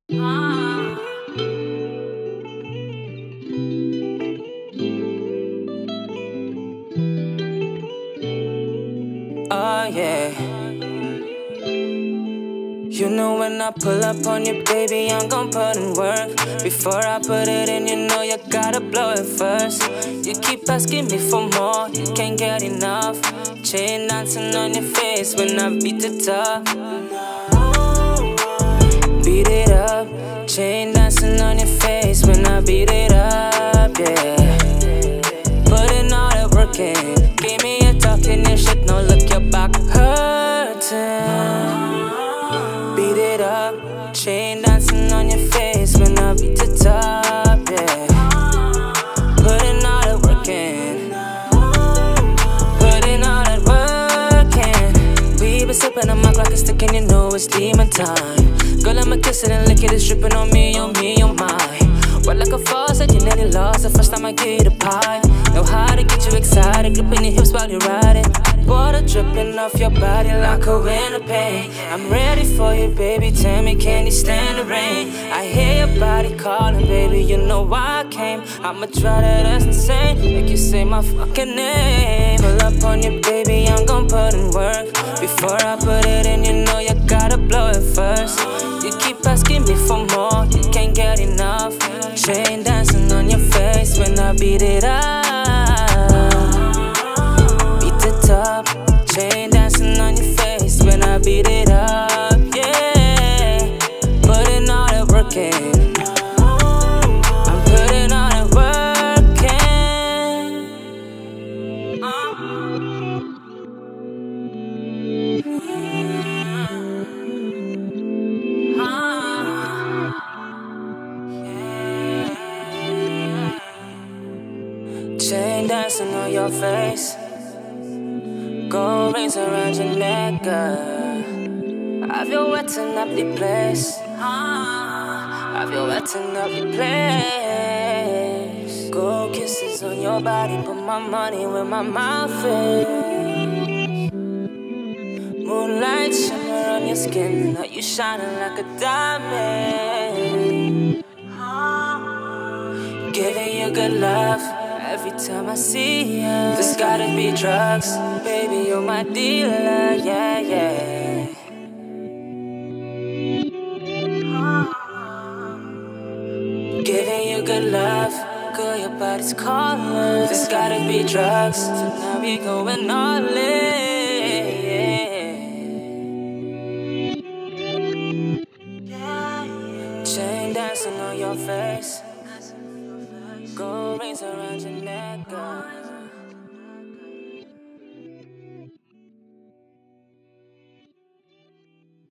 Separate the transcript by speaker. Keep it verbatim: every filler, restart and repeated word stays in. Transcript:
Speaker 1: Oh yeah. You know when I pull up on you, baby, I'm gon' put in work. Before I put it in, you know you gotta blow it first. You keep asking me for more, you can't get enough. Chain dancing on your face when I beat it up. Beat it up. Chain dancing on your face when I beat it up, yeah. Putting all that work in. Give me a talking and shit, no look your back hurting. Beat it up. Chain dancing on your face when I beat it up, yeah. Putting all that work in. Putting all that work in. We been sipping on my clock and sticking, you know it's demon time. Girl, I'ma kiss it and lick it, it's dripping on me, on me, on mine. Wet like a faucet, you nearly lost the first time I gave you the pie. Know how to get you excited, gripping your hips while you're riding. Water dripping off your body like a winter pain. I'm ready for you, baby, tell me, can you stand the rain? I hear your body calling, baby, you know why I came. I'ma try that, that's insane, make you say my fucking name. Pull up on you, baby, I'm gon' put in work. Before I put it in, you know you gotta blow it first. You keep asking me for more, you can't get enough. Chain dancing on your face when I beat it up. Beat it up. Chain dancing on your face when I beat it up, yeah. Putting all that work in. I'm putting all that work in. Uh. Chain dancing on your face. Gold rings around your neck, girl. I feel wetting up the place. I feel wetting up the place. Gold kisses on your body, put my money where my mouth is. Moonlight shimmer on your skin, now you shining like a diamond. Giving you good love every time I see you. This gotta be drugs, baby, you're my dealer, yeah, yeah. Giving you good love, girl, your body's calling. This gotta be drugs, so now we going all in. Chain dancing on your face. Gold rings around your neck, girl.